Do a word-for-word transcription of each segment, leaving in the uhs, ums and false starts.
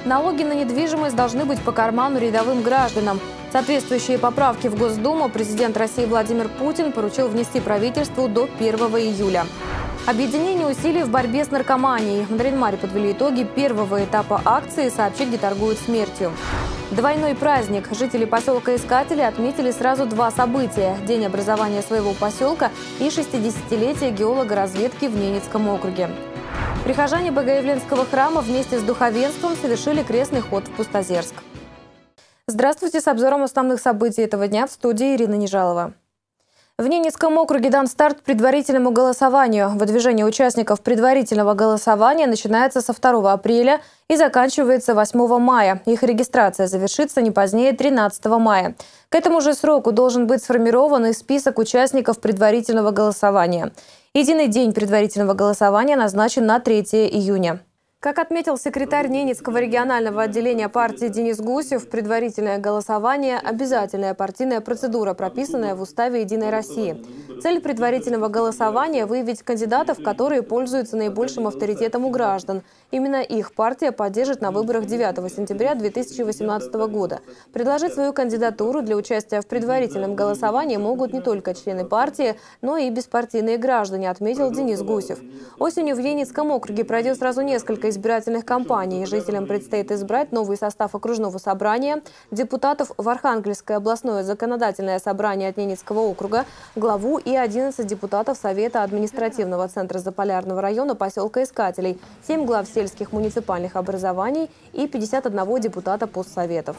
Налоги на недвижимость должны быть по карману рядовым гражданам. Соответствующие поправки в Госдуму президент России Владимир Путин поручил внести правительству до первого июля. Объединение усилий в борьбе с наркоманией. В Нарьян-Маре подвели итоги первого этапа акции «Сообщи, где торгуют смертью». Двойной праздник. Жители поселка Искатели отметили сразу два события – День образования своего поселка и шестидесятилетие геолога-разведки в Ненецком округе. Прихожане Богоявленского храма вместе с духовенством совершили крестный ход в Пустозерск. Здравствуйте, с обзором основных событий этого дня в студии Ирина Нежалова. В Ненецком округе дан старт предварительному голосованию. Выдвижение участников предварительного голосования начинается со второго апреля и заканчивается восьмого мая. Их регистрация завершится не позднее тринадцатого мая. К этому же сроку должен быть сформирован и список участников предварительного голосования. Единый день предварительного голосования назначен на третье июня. Как отметил секретарь Ненецкого регионального отделения партии Денис Гусев, предварительное голосование – обязательная партийная процедура, прописанная в Уставе «Единой России». Цель предварительного голосования – выявить кандидатов, которые пользуются наибольшим авторитетом у граждан. Именно их партия поддержит на выборах девятого сентября две тысячи восемнадцатого года. Предложить свою кандидатуру для участия в предварительном голосовании могут не только члены партии, но и беспартийные граждане, отметил Денис Гусев. Осенью в Ненецком округе пройдет сразу несколько избирательных кампаний. Жителям предстоит избрать новый состав окружного собрания, депутатов в Архангельское областное законодательное собрание от Ненецкого округа, главу и одиннадцать депутатов Совета административного центра Заполярного района поселка Искателей, семь глав сельских муниципальных образований и пятьдесят один депутата постсоветов.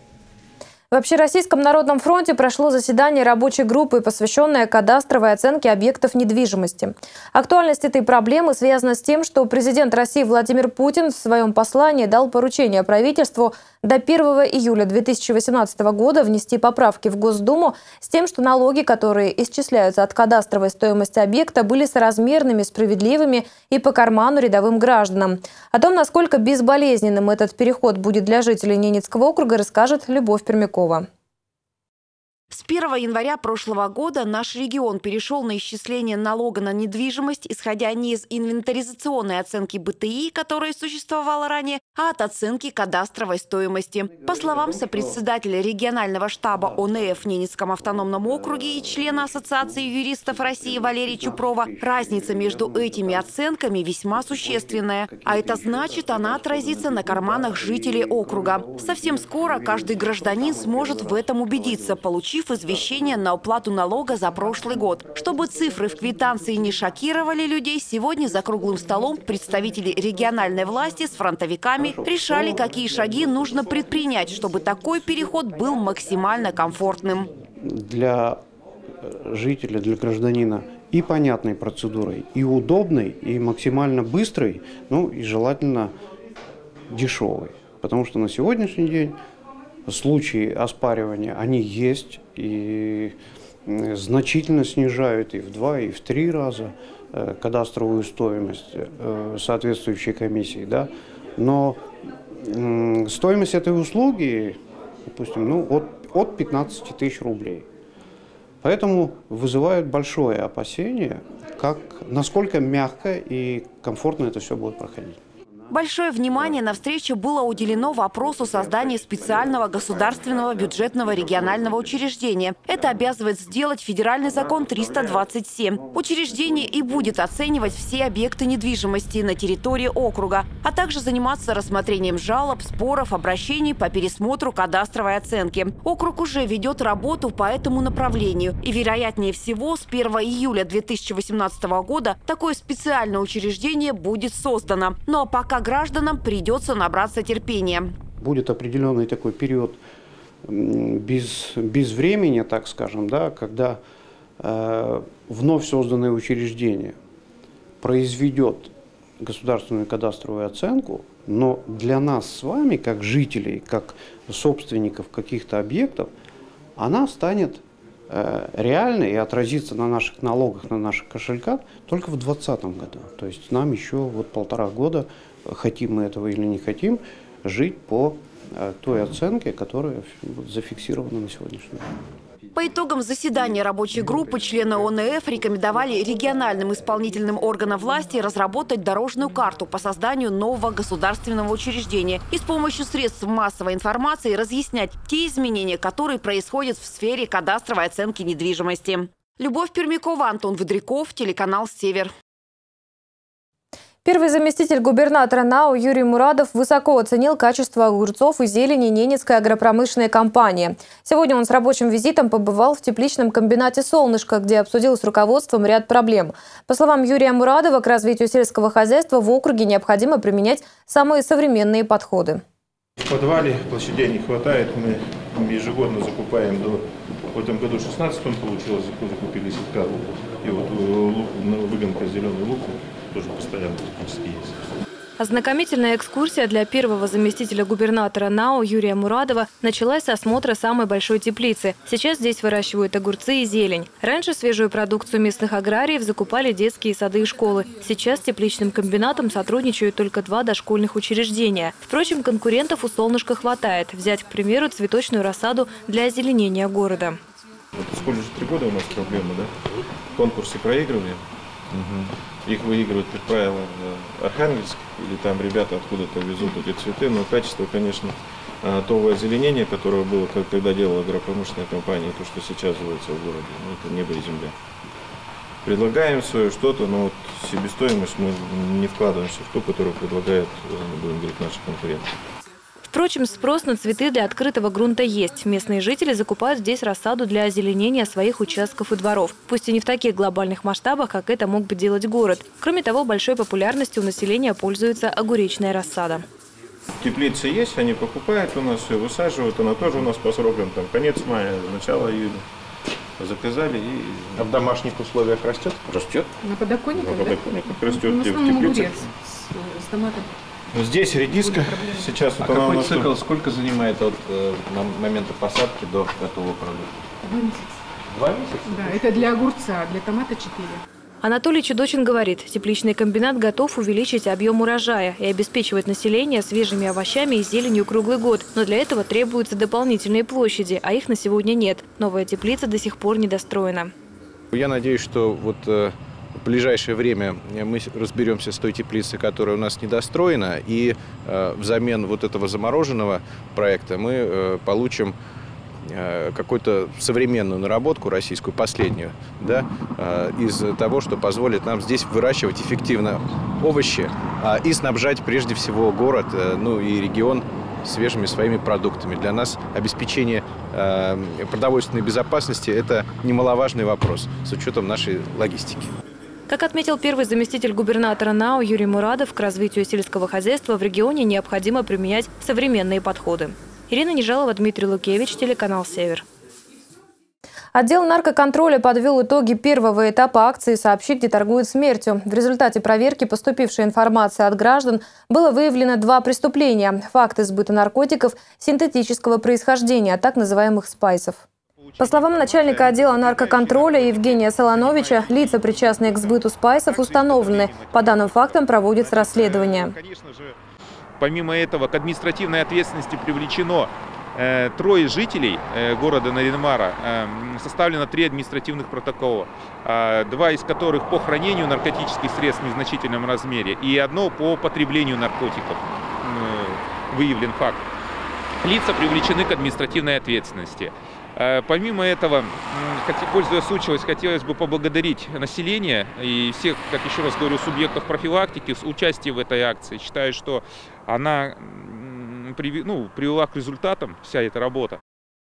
В Общероссийском народном фронте прошло заседание рабочей группы, посвященное кадастровой оценке объектов недвижимости. Актуальность этой проблемы связана с тем, что президент России Владимир Путин в своем послании дал поручение правительству до первого июля две тысячи восемнадцатого года внести поправки в Госдуму с тем, что налоги, которые исчисляются от кадастровой стоимости объекта, были соразмерными, справедливыми и по карману рядовым гражданам. О том, насколько безболезненным этот переход будет для жителей Ненецкого округа, расскажет Любовь Пермякова. С первого января прошлого года наш регион перешел на исчисление налога на недвижимость, исходя не из инвентаризационной оценки бэ тэ и, которая существовала ранее, а от оценки кадастровой стоимости. По словам сопредседателя регионального штаба о эн э эф в Ненецком автономном округе и члена Ассоциации юристов России Валерия Чупрова, разница между этими оценками весьма существенная. А это значит, она отразится на карманах жителей округа. Совсем скоро каждый гражданин сможет в этом убедиться, получив извещение на уплату налога за прошлый год. Чтобы цифры в квитанции не шокировали людей, сегодня за круглым столом представители региональной власти с фронтовиками решали, какие шаги нужно предпринять, чтобы такой переход был максимально комфортным. Для жителя, для гражданина и понятной процедурой, и удобной, и максимально быстрой, ну и желательно дешевой. Потому что на сегодняшний день случаи оспаривания, они есть и значительно снижают и в два, и в три раза кадастровую стоимость соответствующей комиссии. Да? Но стоимость этой услуги, допустим, ну, от, от пятнадцати тысяч рублей. Поэтому вызывает большое опасение, как, насколько мягко и комфортно это все будет проходить. Большое внимание на встрече было уделено вопросу создания специального государственного бюджетного регионального учреждения. Это обязывает сделать федеральный закон триста двадцать семь. Учреждение и будет оценивать все объекты недвижимости на территории округа, а также заниматься рассмотрением жалоб, споров, обращений по пересмотру кадастровой оценки. Округ уже ведет работу по этому направлению. И, вероятнее всего, с первого июля две тысячи восемнадцатого года такое специальное учреждение будет создано. Но пока гражданам придется набраться терпения. Будет определенный такой период без, без времени, так скажем, да, когда э, вновь созданное учреждение произведет государственную кадастровую оценку, но для нас с вами, как жителей, как собственников каких-то объектов, она станет э, реальной и отразится на наших налогах, на наших кошельках только в двадцатом году. То есть нам еще вот полтора года, хотим мы этого или не хотим, жить по той оценке, которая зафиксирована на сегодняшний день. По итогам заседания рабочей группы члены О Н Ф рекомендовали региональным исполнительным органам власти разработать дорожную карту по созданию нового государственного учреждения и с помощью средств массовой информации разъяснять те изменения, которые происходят в сфере кадастровой оценки недвижимости. Любовь Пермякова, Антон Выдряков, телеканал «Север». Первый заместитель губернатора НАУ Юрий Мурадов высоко оценил качество огурцов и зелени Ненецкой агропромышленной компании. Сегодня он с рабочим визитом побывал в тепличном комбинате «Солнышко», где обсудил с руководством ряд проблем. По словам Юрия Мурадова, к развитию сельского хозяйства в округе необходимо применять самые современные подходы. В подвале площадей не хватает, мы ежегодно закупаем, до, в этом году шестнадцать тонн получилось, закупили сетка лука. И вот лук, выгонка зеленый лук тоже постоянно практически есть. Ознакомительная экскурсия для первого заместителя губернатора НАУ Юрия Мурадова началась с осмотра самой большой теплицы. Сейчас здесь выращивают огурцы и зелень. Раньше свежую продукцию местных аграриев закупали детские сады и школы. Сейчас с тепличным комбинатом сотрудничают только два дошкольных учреждения. Впрочем, конкурентов у «Солнышка» хватает. Взять, к примеру, цветочную рассаду для озеленения города. Вот сколько же три года у нас проблемы, да? Конкурсы проигрывали. Угу. Их выигрывают, как правило, Архангельск, или там ребята откуда-то везут эти цветы, но качество, конечно, того озеленения, которое было, когда делала агропромышленная компания, то, что сейчас делается в городе, ну, это небо и земля. Предлагаем свое что-то, но вот себестоимость мы не вкладываемся в ту, которую предлагают, будем говорить, наши конкуренты. Впрочем, спрос на цветы для открытого грунта есть. Местные жители закупают здесь рассаду для озеленения своих участков и дворов. Пусть и не в таких глобальных масштабах, как это мог бы делать город. Кроме того, большой популярностью у населения пользуется огуречная рассада. Теплицы есть, они покупают у нас, все высаживают. Она тоже у нас по срокам, там, конец мая, начало июля. Заказали и... А в домашних условиях растет? Растет. На подоконниках, На подоконниках да? растет. Ну, в основном в огурец с, с томатом. Здесь редиска. Сейчас а вот она какой у нас цикл, тут... сколько занимает от э, момента посадки до готового продукта? Два месяца. Два месяца? Да, это для огурца, для томата четыре. Анатолий Чудочин говорит, тепличный комбинат готов увеличить объем урожая и обеспечивать население свежими овощами и зеленью круглый год. Но для этого требуются дополнительные площади, а их на сегодня нет. Новая теплица до сих пор недостроена. Я надеюсь, что вот э, в ближайшее время мы разберемся с той теплицей, которая у нас недостроена, и э, взамен вот этого замороженного проекта мы э, получим какую-то современную наработку российскую, последнюю, да, из того, что позволит нам здесь выращивать эффективно овощи и снабжать прежде всего город, ну и регион свежими своими продуктами. Для нас обеспечение продовольственной безопасности – это немаловажный вопрос с учетом нашей логистики. Как отметил первый заместитель губернатора НАУ Юрий Мурадов, к развитию сельского хозяйства в регионе необходимо применять современные подходы. Ирина Нежалова, Дмитрий Лукевич, телеканал «Север». Отдел наркоконтроля подвел итоги первого этапа акции «Сообщи, где торгуют смертью». В результате проверки поступившей информации от граждан было выявлено два преступления – факты сбыта наркотиков синтетического происхождения, так называемых спайсов. По словам начальника отдела наркоконтроля Евгения Солоновича, лица, причастные к сбыту спайсов, установлены. По данным фактам проводится расследование. Помимо этого, к административной ответственности привлечено э, трое жителей э, города Нарьян-Мара. Э, составлено три административных протокола, э, два из которых по хранению наркотических средств в незначительном размере и одно по потреблению наркотиков. Э, выявлен факт. Лица привлечены к административной ответственности. Э, помимо этого, э, пользуясь случаем, хотелось бы поблагодарить население и всех, как еще раз говорю, субъектов профилактики с участием в этой акции. Считаю, что она ну, привела к результатам, вся эта работа.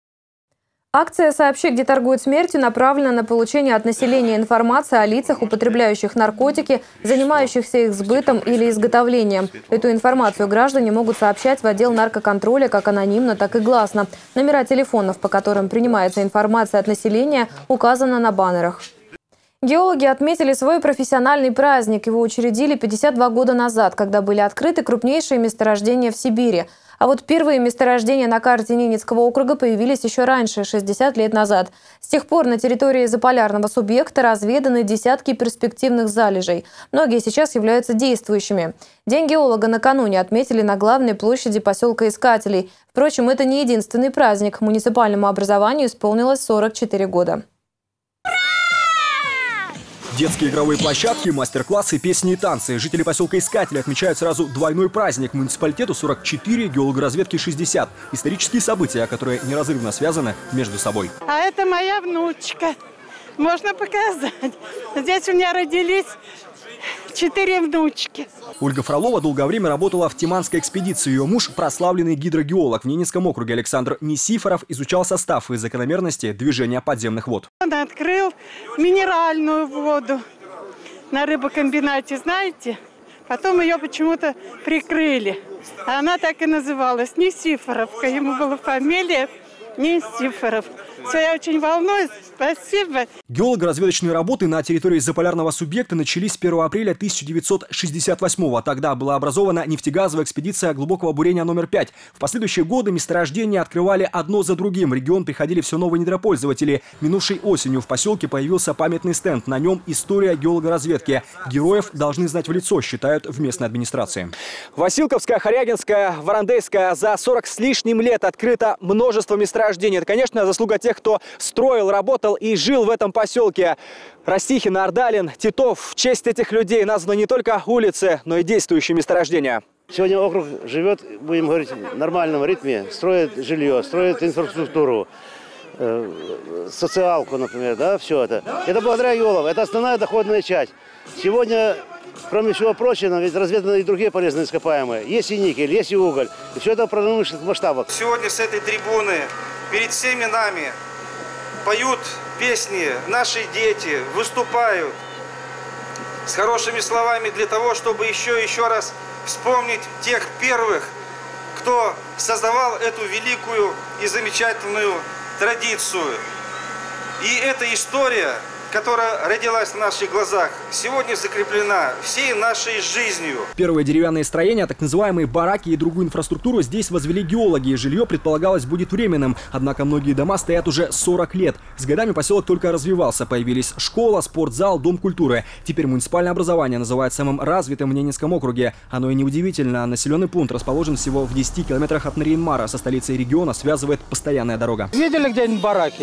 Акция «Сообщи, где торгуют смертью» направлена на получение от населения информации о лицах, употребляющих наркотики, занимающихся их сбытом или изготовлением. Эту информацию граждане могут сообщать в отдел наркоконтроля как анонимно, так и гласно. Номера телефонов, по которым принимается информация от населения, указаны на баннерах. Геологи отметили свой профессиональный праздник. Его учредили пятьдесят два года назад, когда были открыты крупнейшие месторождения в Сибири. А вот первые месторождения на карте Ненецкого округа появились еще раньше, шестьдесят лет назад. С тех пор на территории заполярного субъекта разведаны десятки перспективных залежей. Многие сейчас являются действующими. День геолога накануне отметили на главной площади поселка Искателей. Впрочем, это не единственный праздник. Муниципальному образованию исполнилось сорок четыре года. Детские игровые площадки, мастер-классы, песни и танцы. Жители поселка Искатели отмечают сразу двойной праздник. Муниципалитету сорок четыре, геологоразведке шестьдесят. Исторические события, которые неразрывно связаны между собой. А это моя внучка. Можно показать. Здесь у меня родились четыре внучки. Ольга Фролова долгое время работала в Тиманской экспедиции. Ее муж – прославленный гидрогеолог. В Ненецком округе Александр Несифоров изучал состав и закономерности движения подземных вод. Он открыл минеральную воду на рыбокомбинате, знаете? Потом ее почему-то прикрыли. А она так и называлась – Несифоровка. Ему была фамилия Несифоров. Все, я очень волнуюсь. Спасибо. Геолого-разведочные работы на территории заполярного субъекта начались с первого апреля тысяча девятьсот шестьдесят восьмого. Тогда была образована нефтегазовая экспедиция глубокого бурения номер пять. В последующие годы месторождения открывали одно за другим. В регион приходили все новые недропользователи. Минувшей осенью в поселке появился памятный стенд. На нем история геологоразведки. Героев должны знать в лицо, считают в местной администрации. Василковская, Хорягинская, Варандейская. За сорок с лишним лет открыто множество месторождений. Это, конечно, заслуга тех, кто строил, работал и жил в этом поселке. Растихин, Ордалин, Титов. В честь этих людей названы не только улицы, но и действующие месторождения. Сегодня округ живет, будем говорить, в нормальном ритме. Строит жилье, строит инфраструктуру, э, социалку, например, да, все это. Это благодаря геологам. Это основная доходная часть. Сегодня, кроме всего прочего, ведь разведаны и другие полезные ископаемые. Есть и никель, есть и уголь. И все это в промышленных масштабах. Сегодня с этой трибуны перед всеми нами поют песни, наши дети выступают с хорошими словами для того, чтобы еще и еще раз вспомнить тех первых, кто создавал эту великую и замечательную традицию. И эта история, которая родилась на наших глазах, сегодня закреплена всей нашей жизнью. Первые деревянные строения, так называемые бараки и другую инфраструктуру здесь возвели геологи. Жилье, предполагалось, будет временным. Однако многие дома стоят уже сорок лет. С годами поселок только развивался. Появились школа, спортзал, дом культуры. Теперь муниципальное образование называют самым развитым в Ненецком округе. Оно и неудивительно. Населенный пункт расположен всего в десяти километрах от Нарьян-Мара. Со столицей региона связывает постоянная дорога. Видели где-нибудь бараки?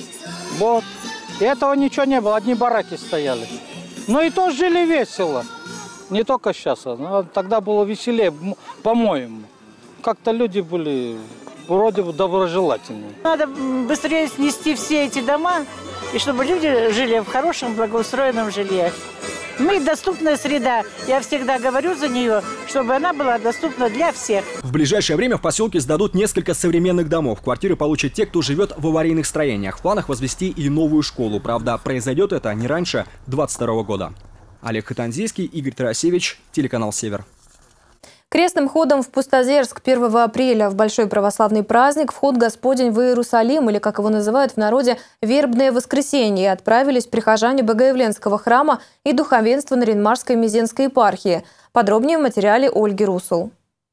Вот. И этого ничего не было, одни бараки стояли. Но и то жили весело. Не только сейчас, но тогда было веселее, по-моему. Как-то люди были вроде бы доброжелательные. Надо быстрее снести все эти дома, и чтобы люди жили в хорошем, благоустроенном жилье. Ну и доступная среда. Я всегда говорю за нее, чтобы она была доступна для всех. В ближайшее время в поселке сдадут несколько современных домов. Квартиры получат те, кто живет в аварийных строениях. В планах возвести и новую школу. Правда, произойдет это не раньше двадцать второго года. Олег Хатанзейский, Игорь Тарасевич, телеканал «Север». Крестным ходом в Пустозерск первого апреля в большой православный праздник вход Господень в Иерусалим, или, как его называют в народе, вербное воскресенье, отправились прихожане Богоявленского храма и духовенство Нарьян-Марской Мезенской епархии. Подробнее в материале Ольги Русул.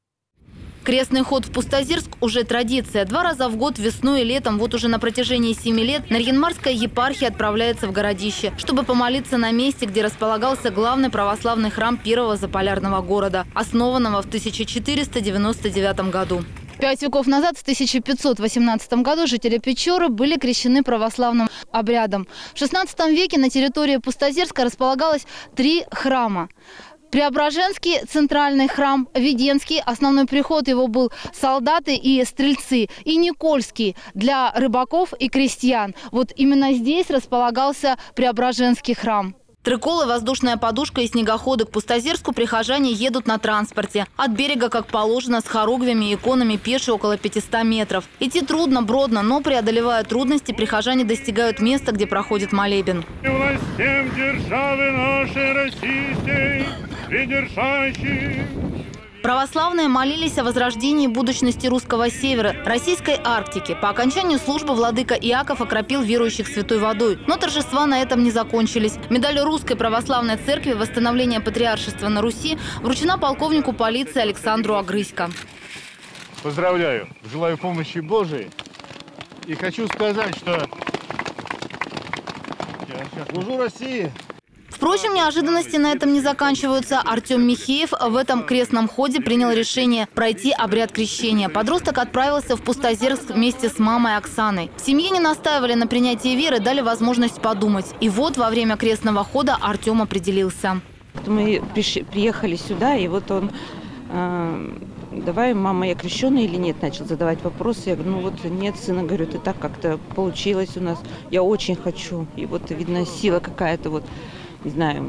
Крестный ход в Пустозерск уже традиция. Два раза в год, весной и летом, вот уже на протяжении семи лет, Нарьян-Марская епархия отправляется в городище, чтобы помолиться на месте, где располагался главный православный храм первого заполярного города, основанного в тысяча четыреста девяносто девятом году. Пять веков назад, в тысяча пятьсот восемнадцатом году, жители Печоры были крещены православным обрядом. В шестнадцатом веке на территории Пустозерска располагалось три храма. Преображенский центральный храм, Веденский, основной приход его был солдаты и стрельцы, и Никольский для рыбаков и крестьян. Вот именно здесь располагался Преображенский храм. Триколы, воздушная подушка и снегоходы к Пустозерску прихожане едут на транспорте. От берега, как положено, с хоругвями и иконами пеши около пятисот метров. Идти трудно, бродно, но, преодолевая трудности, прихожане достигают места, где проходит молебен. Властям державы нашей российской, придержащим. Православные молились о возрождении будущности русского севера, российской Арктики. По окончанию службы владыка Иаков окропил верующих святой водой. Но торжества на этом не закончились. Медаль Русской Православной Церкви «Восстановление патриаршества на Руси» вручена полковнику полиции Александру Агрысько. Поздравляю, желаю помощи Божией. И хочу сказать, что я служу России. Впрочем, неожиданности на этом не заканчиваются. Артем Михеев в этом крестном ходе принял решение пройти обряд крещения. Подросток отправился в Пустозерск вместе с мамой Оксаной. В семье не настаивали на принятии веры, дали возможность подумать. И вот во время крестного хода Артем определился. Мы приехали сюда, и вот он... Э Давай, мама, я крещеный или нет? Начал задавать вопросы. Я говорю, ну вот нет, сына, говорю, это так как-то получилось у нас. Я очень хочу. И вот, видно, сила какая-то, вот, не знаю,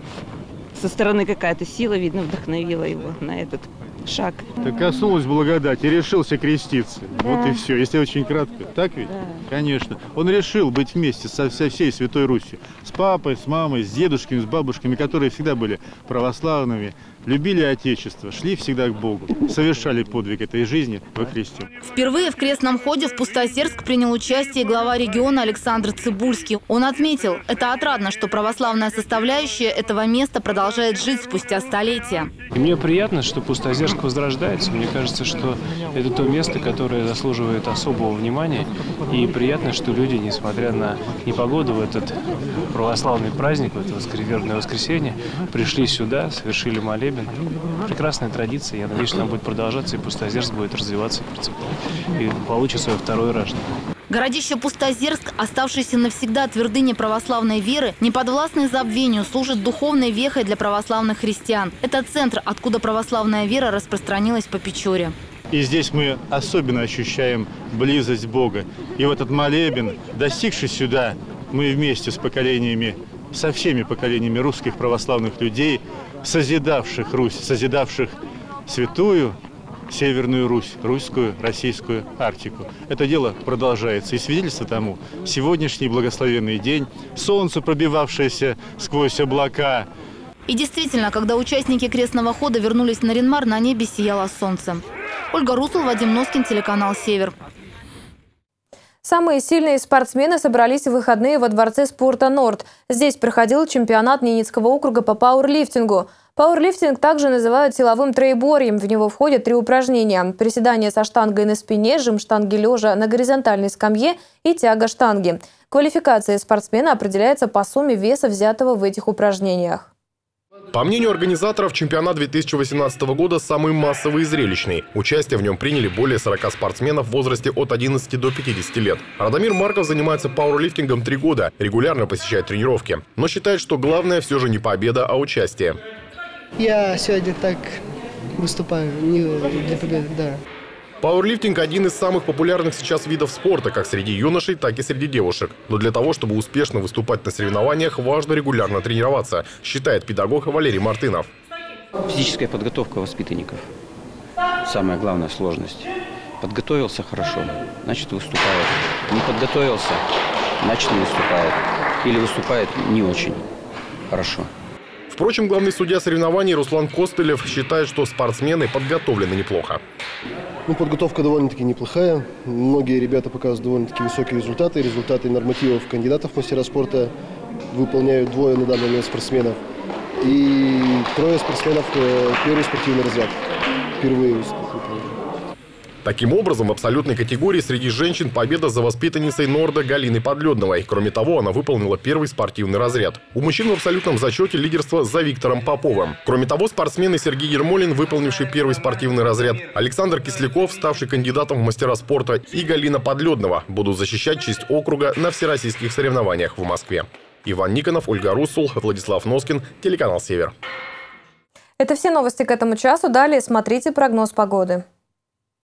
со стороны какая-то сила, видно, вдохновила его на этот шаг. Так коснулась благодать и решился креститься. Да. Вот и все, если очень кратко. Так ведь? Да. Конечно. Он решил быть вместе со, со всей Святой Русью. С папой, с мамой, с дедушками, с бабушками, которые всегда были православными, любили Отечество, шли всегда к Богу, совершали подвиг этой жизни во Христе. Впервые в крестном ходе в Пустозерск принял участие глава региона Александр Цыбульский. Он отметил, это отрадно, что православная составляющая этого места продолжает жить спустя столетия. И мне приятно, что Пустозерск возрождается. Мне кажется, что это то место, которое заслуживает особого внимания. И приятно, что люди, несмотря на непогоду в этот православный праздник, в это вербное воскресенье, пришли сюда, совершили молебен. Прекрасная традиция. Я надеюсь, что она будет продолжаться, и Пустозерск будет развиваться и процветать. И получит свое второе рождение. Городище Пустозерск, оставшийся навсегда твердыней православной веры, неподвластный забвению, служит духовной вехой для православных христиан. Это центр, откуда православная вера распространилась по Печоре. И здесь мы особенно ощущаем близость Бога. И в этот молебен, достигший сюда, мы вместе с поколениями, со всеми поколениями русских православных людей, созидавших Русь, созидавших святую Северную Русь, русскую, российскую Арктику. Это дело продолжается. И свидетельство тому сегодняшний благословенный день, солнце, пробивавшееся сквозь облака. И действительно, когда участники крестного хода вернулись в Нарьян-Мар, на небе сияло солнце. Ольга Русул, Вадим Носкин, телеканал «Север». Самые сильные спортсмены собрались в выходные во Дворце спорта «Норд». Здесь проходил чемпионат Ненецкого округа по пауэрлифтингу. Пауэрлифтинг также называют силовым троеборьем. В него входят три упражнения: приседание со штангой на спине, жим штанги лежа на горизонтальной скамье и тяга штанги. Квалификация спортсмена определяется по сумме веса, взятого в этих упражнениях. По мнению организаторов, чемпионат две тысячи восемнадцатого года самый массовый и зрелищный. Участие в нем приняли более сорока спортсменов в возрасте от одиннадцати до пятидесяти лет. Радомир Марков занимается пауэрлифтингом три года, регулярно посещает тренировки. Но считает, что главное все же не победа, а участие. Я сегодня так выступаю, не для победы, да. Пауэрлифтинг – один из самых популярных сейчас видов спорта, как среди юношей, так и среди девушек. Но для того, чтобы успешно выступать на соревнованиях, важно регулярно тренироваться, считает педагог Валерий Мартынов. Физическая подготовка воспитанников – самая главная сложность. Подготовился хорошо, значит выступает. Не подготовился, значит не выступает. Или выступает не очень хорошо. Впрочем, главный судья соревнований Руслан Костылев считает, что спортсмены подготовлены неплохо. Ну, подготовка довольно-таки неплохая. Многие ребята показывают довольно-таки высокие результаты. Результаты нормативов кандидатов в мастера спорта выполняют двое на данный момент спортсменов. И трое спортсменов первый спортивный разряд. Впервые выполняют. Таким образом, в абсолютной категории среди женщин победа за воспитанницей Норда Галиной Подледновой. Кроме того, она выполнила первый спортивный разряд. У мужчин в абсолютном зачете лидерство за Виктором Поповым. Кроме того, спортсмены Сергей Ермолин, выполнивший первый спортивный разряд, Александр Кисляков, ставший кандидатом в мастера спорта, и Галина Подледнова будут защищать честь округа на всероссийских соревнованиях в Москве. Иван Никонов, Ольга Русул, Владислав Носкин, телеканал «Север». Это все новости к этому часу. Далее смотрите прогноз погоды.